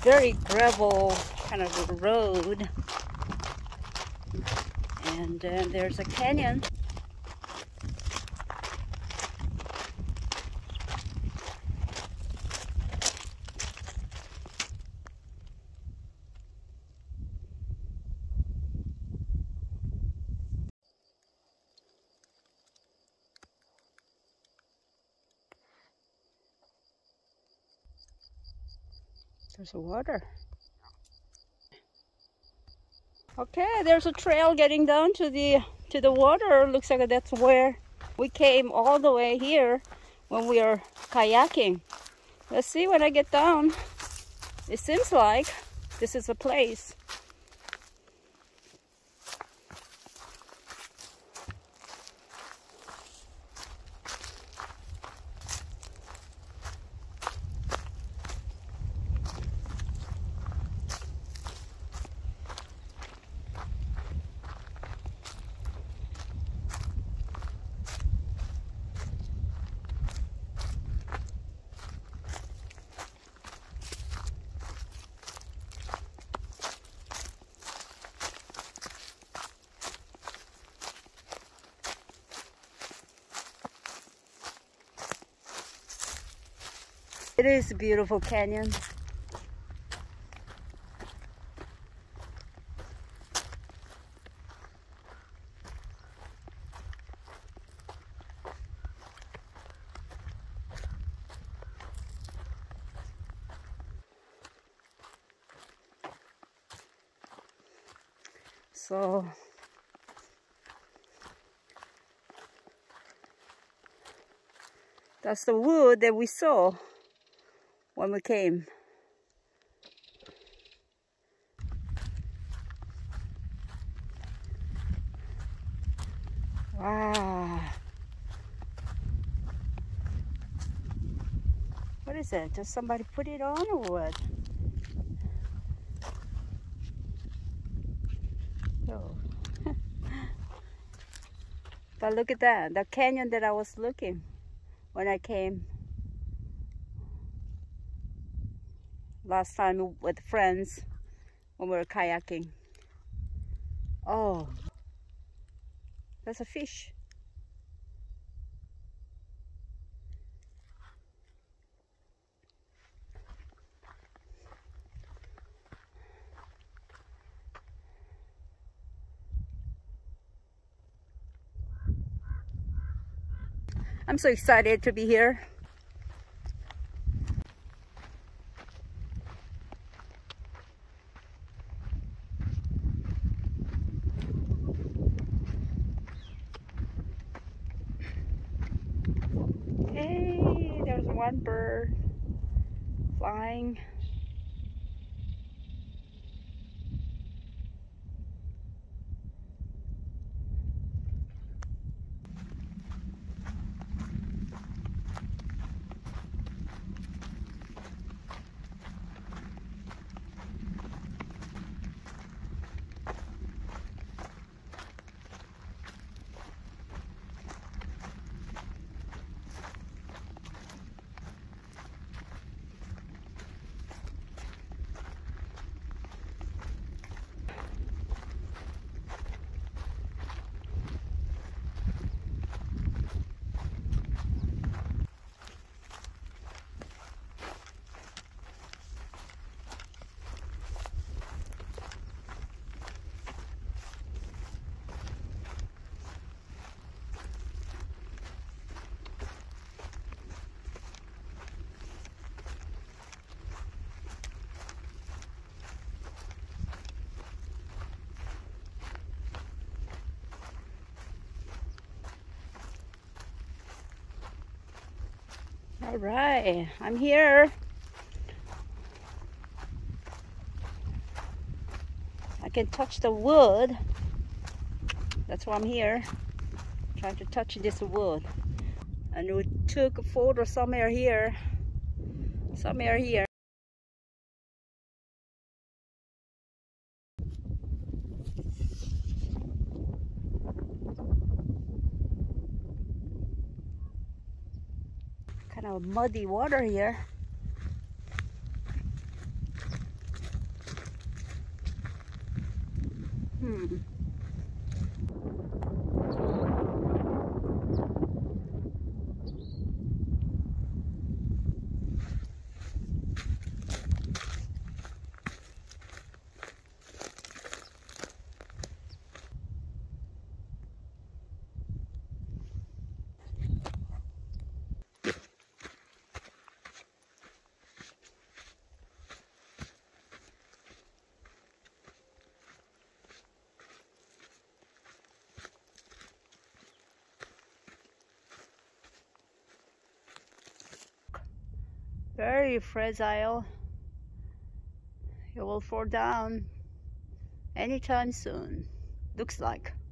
very gravel kind of a road. And then there's a canyon. There's water. Okay, there's a trail getting down to the water. Looks like that's where we came all the way here when we were kayaking. Let's see when I get down. It seems like this is a place. It is a beautiful canyon. So that's the wood that we saw when we came. Wow. What is that? Does somebody put it on or what? Oh. But look at that, the canyon that I was looking when I came last time with friends when we were kayaking. Oh, that's a fish. I'm so excited to be here. Hey, there's one bird flying. All right, I'm here. I can touch the wood. That's why I'm here, trying to touch this wood. And we took a photo somewhere here. Somewhere here. Kind of muddy water here. Very fragile. It will fall down anytime soon, looks like.